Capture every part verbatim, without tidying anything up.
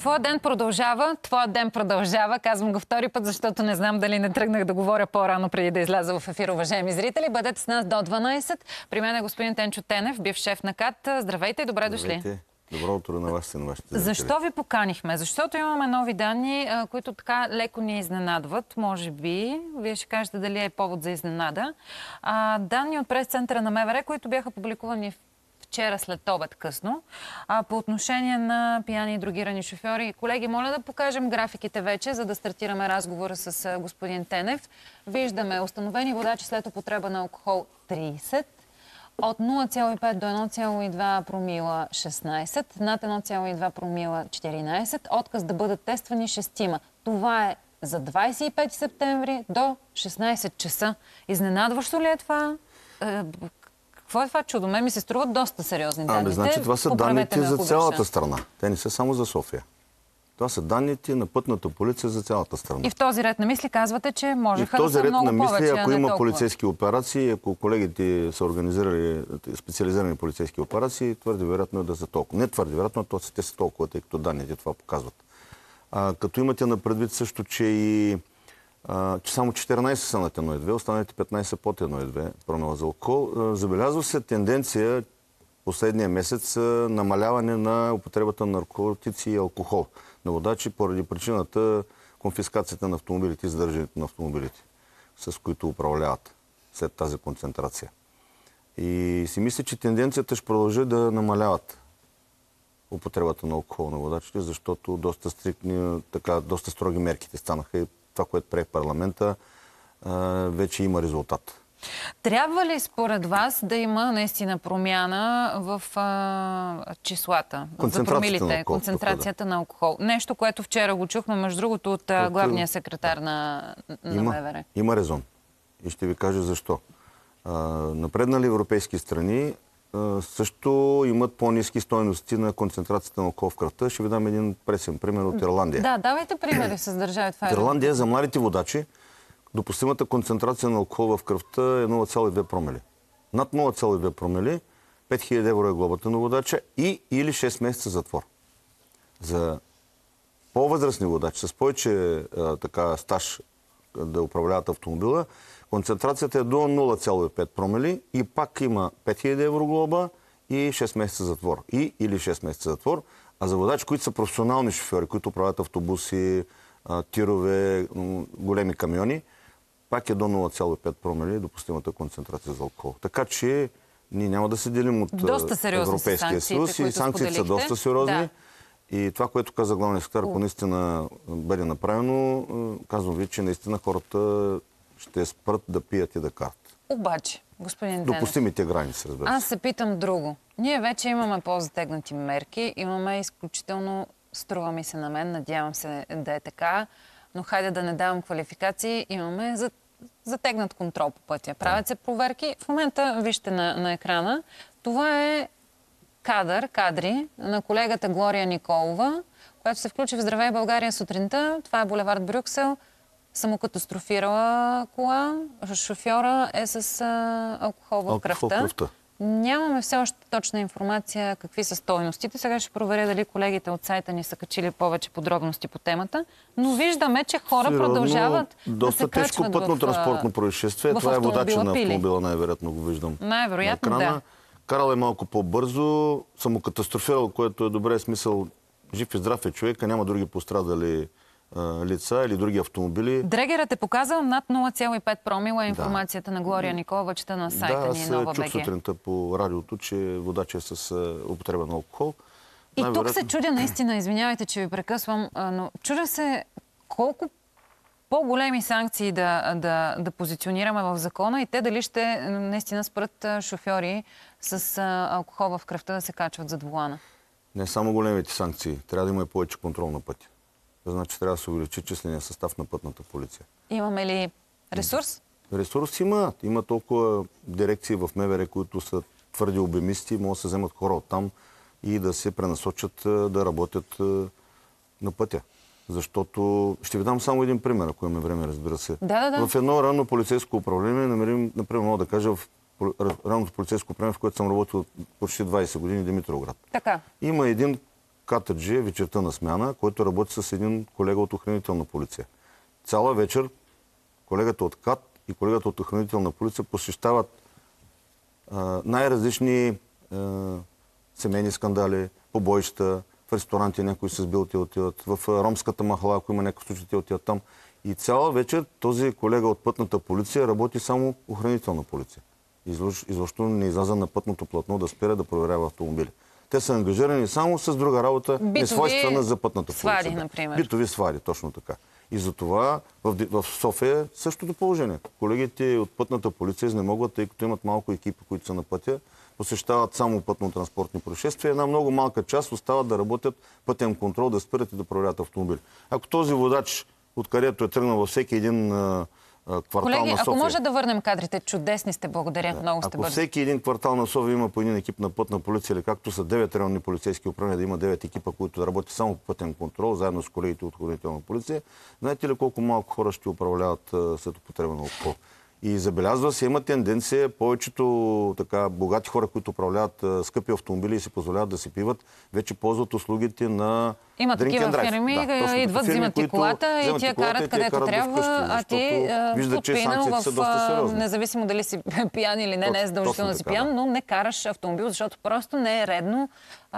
Твоя ден продължава, твоя ден продължава. Казвам го втори път, защото не знам дали не тръгнах да говоря по-рано преди да изляза в ефир, уважаеми зрители. Бъдете с нас до дванайсет. При мен е господин Тенчо Тенев, бивш шеф на КАТ. Здравейте и добре дошли. Здравейте. Добро утро на вас и на вашите зрители. Защо ви поканихме? Защото имаме нови данни, които така леко ни изненадват. Може би. Вие ще кажете дали е повод за изненада. А, данни от прес-центъра на МВР, които бяха публикувани вчера след обед късно, а, по отношение на пияни и дрогирани шофьори. Колеги, моля да покажем графиките вече, за да стартираме разговора с а, господин Тенев. Виждаме установени водачи след употреба на алкохол трийсет, от нула цяло и пет до едно цяло и две промила шестнайсет, над едно цяло и две промила четиринайсет, отказ да бъдат тествани шестима. Това е за двайсет и пети септември до шестнайсет часа. Изненадващо ли е това? Какво е това чудо? Ме ми се струват доста сериозни данни. Ами, значи това са данните за цялата страна. Те не са само за София. Това са данните на пътната полиция за цялата страна. И в този ред на мисли казвате, че можеха да са много повече. И в този ред на мисли, ако има толкова полицейски операции, ако колегите са организирали специализирани полицейски операции, твърде вероятно е да са толкова. Не твърде вероятно, то те са толкова, тъй като данните това показват. А, като имате на предвид също, че и а, че само четиринайсет са над едно и две, останалите петнайсет под едно и две промила за алкохол. А, забелязва се тенденция последния месец намаляване на употребата на наркотици и алкохол на водачи поради причината конфискацията на автомобилите и задържането на автомобилите, с които управляват след тази концентрация. И си мисля, че тенденцията ще продължи да намаляват употребата на алкохол на водачите, защото доста стриктни, така, доста строги мерките станаха и това, което прие парламента, вече има резултат. Трябва ли според вас да има наистина промяна в а, числата за промилите, концентрацията на алкохол? Нещо, което вчера го чухме, между другото, от а, главния секретар на, на има, МВР. Има резон. И ще ви кажа защо. А, напреднали европейски страни а, също имат по-ниски стойности на концентрацията на алкохол в кръвта. Ще ви дам един пресен пример от Ирландия. Да, давайте примери с държави. Това е Ирландия за младите водачи допустимата концентрация на алкохол в кръвта е нула цяло и две промили. Над нула цяло и две промили, пет хиляди евро е глобата на водача и или шест месеца затвор. За по-възрастни водачи, с повече а, така, стаж да управляват автомобила, концентрацията е до нула цяло и пет промили и пак има пет хиляди евро глоба и шест месеца затвор. И или шест месеца затвор. А за водачи, които са професионални шофьори, които управляват автобуси, а, тирове, големи камиони, пак е до нула цяло и пет промили допустимата концентрация за алкохол. Така че ние няма да се делим от Европейския съюз и санкциите са доста сериозни. Да. И това, което каза главният секретар, ако наистина бъде направено, казвам ви, че наистина хората ще спрат да пият и да карат. Обаче, господин Тенев, допустимите граници, разбира се. Аз се питам друго. Ние вече имаме по-затегнати мерки, имаме изключително, струва ми се на мен, надявам се да е така, но хайде да не давам квалификации, имаме затегнат контрол по пътя. Правят се проверки. В момента, вижте на, на екрана, това е кадър, кадри на колегата Глория Николова, която се включи в Здравей България сутринта. Това е булевард Брюксел. Самокатастрофирала кола. Шофьора е с а, алкохол в кръвта. Нямаме все още точна информация какви са стойностите. Сега ще проверя дали колегите от сайта ни са качили повече подробности по темата. Но виждаме, че хора Сирно, продължават да се качват в доста тежко пътно-транспортно происшествие. Това е водача на автомобила, най-вероятно го виждам. Най-вероятно, да. Карал е малко по-бързо, самокатастрофирал, което е добре смисъл. Жив и здрав е човека, няма други пострадали лица или други автомобили. Дрегерът е показал над нула цяло и пет промила е информацията да. на Глория Николова, чета на сайта да, ни Нова чух БГ. сутринта по радиото, че водач е с употреба на алкохол. И тук се чудя наистина, извинявайте, че ви прекъсвам, но чудя се колко по-големи санкции да, да, да позиционираме в закона и те дали ще наистина спрат шофьори с алкохол в кръвта да се качват зад волана. Не само големите санкции, трябва да има и повече контрол на пътя. Значи трябва да се увеличи числения състав на пътната полиция. Имаме ли ресурс? Ресурс има. Има толкова дирекции в МВР, които са твърди обемисти, могат да се вземат хора оттам и да се пренасочат да работят на пътя. Защото ще ви дам само един пример, ако имаме време, разбира се. Да, да, да. В едно ранно полицейско управление намерим, например, мога да кажа, в ранното полицейско управление, в което съм работил почти двайсет години, Димитровград. Така. Има един катаджи вечерта на смяна, който работи с един колега от охранителна полиция. Цяла вечер колегата от КАТ и колегата от охранителна полиция посещават най-различни а, семейни скандали, побоища, в ресторанти някои се сбил, те отиват, в ромската махала, ако има някакъв случай, те отиват там. И цяла вечер този колега от пътната полиция работи само охранителна полиция. Изобщо не изляза на пътното платно да спира да проверява автомобили. Те са ангажирани само с друга работа, несвойствена за пътната полиция. Свари, например. Битови свари, точно така. И затова в, в София е същото положение. Колегите от пътната полиция изнемогват, тъй като имат малко екипи, които са на пътя, посещават само пътно-транспортни происшествия. Една много малка част остават да работят пътен контрол, да спират и да проверят автомобили. Ако този водач, откъдето е тръгнал във всеки един а, а, квартал Колеги, на София... ако може да върнем кадрите, чудесни сте, благодаря. Да. Много сте Ако бързи. всеки един квартал на София има по един екип на пътна полиция, или както са девет районни полицейски управления, да има девет екипа, които да работят само по пътен контрол, заедно с колегите от охранителна полиция, знаете ли колко малко хора ще управляват а, след употреба на алкохол? И забелязва се, има тенденция повечето така богати хора, които управляват а, скъпи автомобили и си позволяват да си пиват, вече ползват услугите на има такива фирми, да, идват, взимат ти колата и тя карат където трябва, а ти подпинал в... Независимо дали си пиян или не, не е задължително да си пиян, но не караш автомобил, защото просто не е редно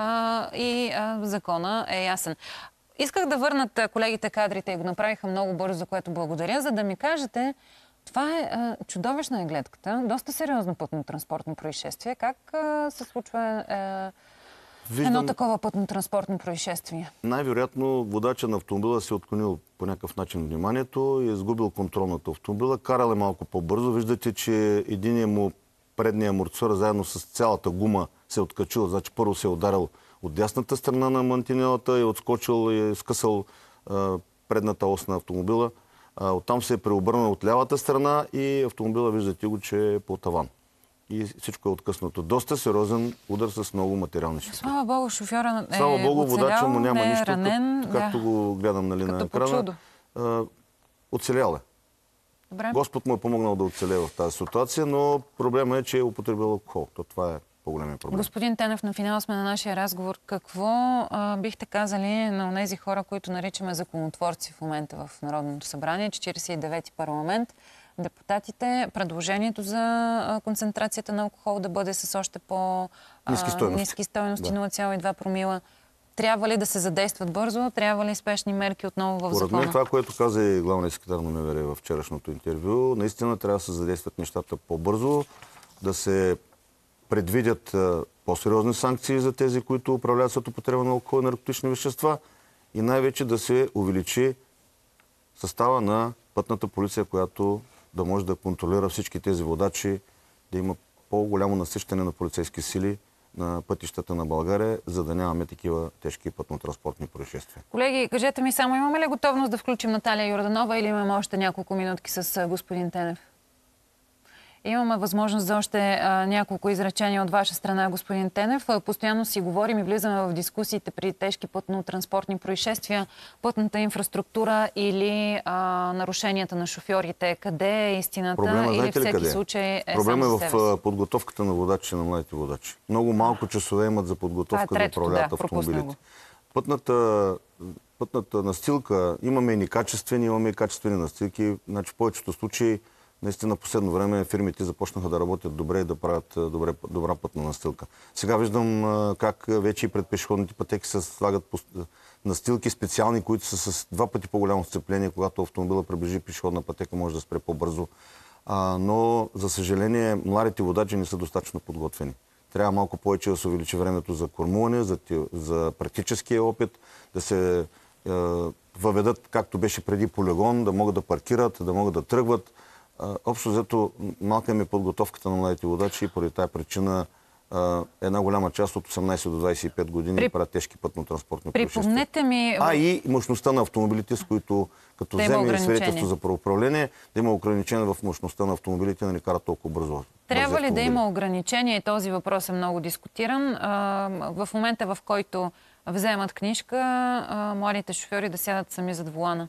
а, и а, закона е ясен. Исках да върнат колегите кадрите и го направиха много бързо, за което благодаря, за да ми кажете, това е а, чудовищна е гледката, доста сериозно пътно-транспортно происшествие. Как а, се случва а, Виждам... едно такова пътно-транспортно происшествие? Най-вероятно водача на автомобила се е отклонил по някакъв начин вниманието и е изгубил контрол над автомобила. Карал е малко по-бързо. Виждате, че единият му предния амортисьор заедно с цялата гума се е откачил. Значи първо се е ударил от дясната страна на мантинелата и отскочил и е скъсал а, предната ос на автомобила. А, оттам се е преобърнал от лявата страна и автомобила, виждате го, че е по таван. И всичко е откъснато. Доста сериозен удар с много материални щети. Слава Богу, шофьора е Слава Богу, водача му няма не е нищо, ранен, как, както да. го гледам нали, на екрана. А, оцелял е. Добре. Господ му е помогнал да оцелее в тази ситуация, но проблема е, че е употребил алкохол. То това е по-големия проблем. Господин Тенев, на финал сме на нашия разговор. Какво а, бихте казали на тези хора, които наричаме законотворци в момента в Народното събрание, четиридесет и девети парламент, депутатите, предложението за концентрацията на алкохол да бъде с още по-ниски стойности, стойности да. нула цяло и две промила. Трябва ли да се задействат бързо? Трябва ли спешни мерки отново в закона? Поред мен това, което каза и главният секретар на МВР във вчерашното интервю, наистина трябва да се задействат нещата по-бързо, да се предвидят по-сериозни санкции за тези, които управляват след употреба на алкохол и наркотични вещества и най-вече да се увеличи състава на пътната полиция, която да може да контролира всички тези водачи, да има по-голямо насищане на полицейски сили на пътищата на България, за да нямаме такива тежки пътно-транспортни происшествия. Колеги, кажете ми само, имаме ли готовност да включим Наталия Йорданова или имаме още няколко минутки с господин Тенев? Имаме възможност за още а, няколко изречения от ваша страна, господин Тенев. Постоянно си говорим и влизаме в дискусиите при тежки пътно-транспортни происшествия, пътната инфраструктура или а, нарушенията на шофьорите. Къде е истината? Проблема, или всеки къде? случай е Проблема само е в себе си? подготовката на водачи, на младите водачи. Много малко часове имат за подготовка е да управляват да, автомобилите. Пътната, пътната настилка, имаме и некачествени, имаме и качествени настилки. Значи в повечето случаи наистина последно време фирмите започнаха да работят добре и да правят добре, добра пътна настилка. Сега виждам как вече и пред пешеходните пътеки се слагат настилки специални, които са с два пъти по-голямо сцепление, когато автомобила приближи пешеходна пътека, може да спре по-бързо. А, но, за съжаление, младите водачи не са достатъчно подготвени. Трябва малко повече да се увеличи времето за кормуване, за, за практическия опит, да се е, въведат, както беше преди полигон, да могат да паркират, да могат да тръгват. Общо взето малка им е подготовката на младите водачи и поради тази причина една голяма част от осемнайсет до двайсет и пет години При... правят тежки пътно-транспортни происшествия. Ми... А и мощността на автомобилите, с които като да вземе свидетелство за правоуправление, да има ограничение в мощността на автомобилите, да не карат толкова бързо. Трябва ли да има ограничение? И този въпрос е много дискутиран. В момента, в който вземат книжка, младите шофьори да сядат сами зад волана.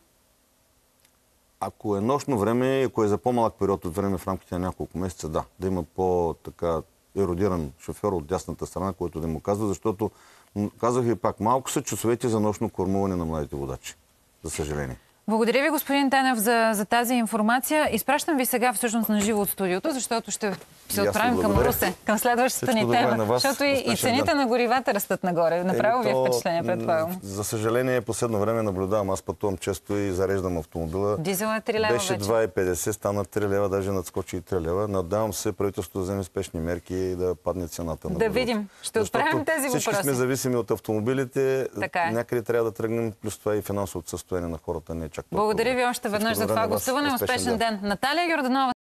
Ако е нощно време, ако е за по-малък период от време в рамките на няколко месеца, да. Да има по-така еродиран шофьор от дясната страна, който да му казва, защото Казах ви пак, малко са часовете за нощно кормуване на младите водачи. За съжаление. Благодаря ви, господин Тенев, за, за тази информация. Изпращам ви сега всъщност на живо от студиото, защото ще се отправим към Русе, към следващата ни тема. Защото и, и цените ден. на горивата растат нагоре. Направо ви е впечатление, предполагам. За съжаление, последно време наблюдавам. Аз пътувам често и зареждам автомобила. Дизел е три лева Беше вече. два и петдесет, стана три лева, даже надскочи и три лева. Надявам се правителството да вземе спешни мерки и да падне цената на Да горивата. видим. Ще отправим тези въпроси. Всички сме зависими от автомобилите. Така е. Някъде трябва да тръгнем, плюс това и финансовото състояние на хората не е чак толкова. Благодаря ви още веднъж за това гласуване. Успешен ден. Наталия Йорданова.